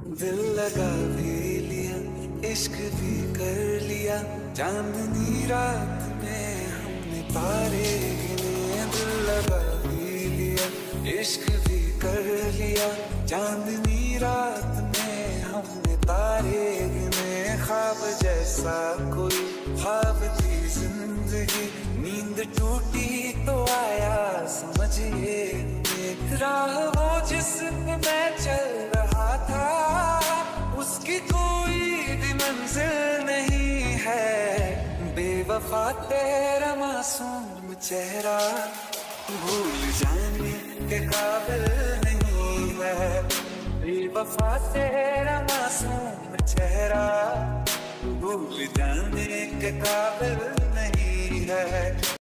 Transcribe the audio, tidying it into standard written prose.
दिल लगा भी लिया, इश्क भी कर लिया, चांदनी रात में हमने तारे गिने। दिल लगा भी लिया, इश्क भी कर लिया, चांदनी रात में हमने तारे गिने। ख्वाब जैसा कोई ख्वाब थी जिंदगी, नींद टूटी तो आया समझिए। राह वो जिस पे मैं चल रहा था, उसकी कोई भी मंजिल नहीं है। बेवफा तेरा मासूम चेहरा भूल जाने के काबिल नहीं है। बेवफा तेरा मासूम चेहरा भूल जाने के काबिल नहीं है।